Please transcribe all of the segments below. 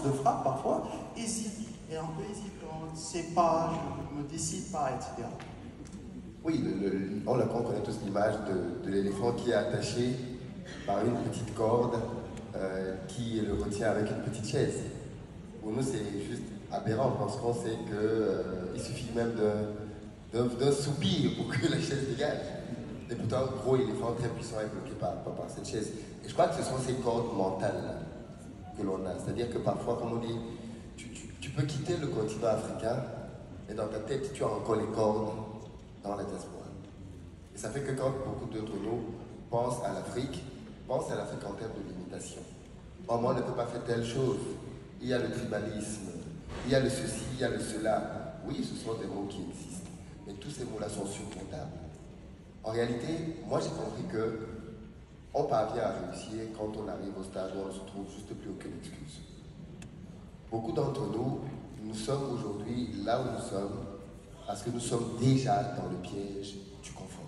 de frappe parfois, hésite, est un peu hésitant, ne sait pas, je ne me décide pas, etc. Oui, on connaît tous l'image de l'éléphant qui est attaché par une petite corde qui le retient avec une petite chaise. Pour nous, c'est juste aberrant parce qu'on sait qu'il suffit même d'un soupir pour que la chaise dégage. Et pourtant, un gros éléphant très puissant est bloqué par cette chaise. Et je crois que ce sont ces cordes mentales que l'on a. C'est-à-dire que parfois, comme on dit, tu peux quitter le continent africain et dans ta tête, tu as encore les cordes dans la diaspora. Et ça fait que quand beaucoup d'entre nous pensent à l'Afrique en termes de limitation. Oh, moi, on ne peut pas faire telle chose. Il y a le tribalisme, il y a le ceci, il y a le cela. Oui, ce sont des mots qui existent, mais tous ces mots-là sont surmontables. En réalité, moi j'ai compris que on parvient à réussir quand on arrive au stade où on ne se trouve juste plus aucune excuse. Beaucoup d'entre nous, nous sommes aujourd'hui là où nous sommes parce que nous sommes déjà dans le piège du confort.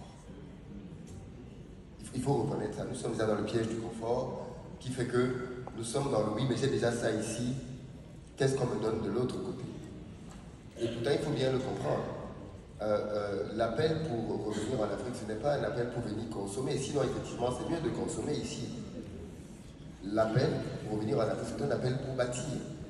Il faut reconnaître ça, nous sommes déjà dans le piège du confort qui fait que nous sommes dans le oui, mais j'ai déjà ça ici, qu'est-ce qu'on me donne de l'autre côté? Et pourtant, il faut bien le comprendre. L'appel pour revenir en Afrique, ce n'est pas un appel pour venir consommer, sinon effectivement c'est mieux de consommer ici. L'appel pour revenir en Afrique, c'est un appel pour bâtir.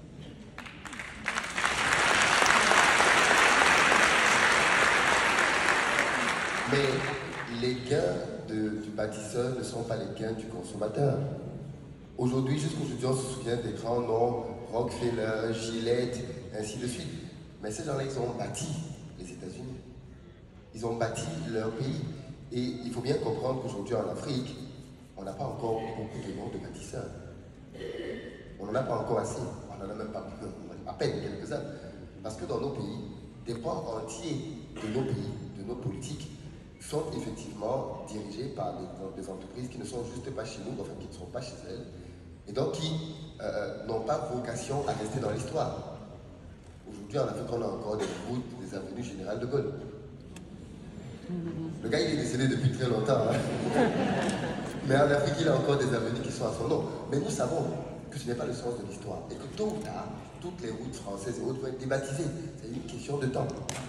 Mais les gains du bâtisseur ne sont pas les gains du consommateur. Aujourd'hui, jusqu'aujourd'hui, on se souvient des grands noms, Rockefeller, Gillette, ainsi de suite. Mais ces gens-là, ils ont bâti les États-Unis. Ils ont bâti leur pays. Et il faut bien comprendre qu'aujourd'hui, en Afrique, on n'a pas encore beaucoup de noms de bâtisseurs. On n'en a pas encore assez. On n'en a même pas à peine quelques-uns. Parce que dans nos pays, des pans entiers de nos pays, de nos politiques, sont effectivement dirigés par des entreprises qui ne sont juste pas chez nous, enfin qui ne sont pas chez elles, et donc qui n'ont pas vocation à rester dans l'histoire. Aujourd'hui, en Afrique, on a encore des routes, des avenues Général de Gaulle. Le gars, il est décédé depuis très longtemps. Hein. Mais en Afrique, il a encore des avenues qui sont à son nom. Mais nous savons que ce n'est pas le sens de l'histoire. Et que tôt ou tard, toutes les routes françaises et autres vont être débaptisées. C'est une question de temps.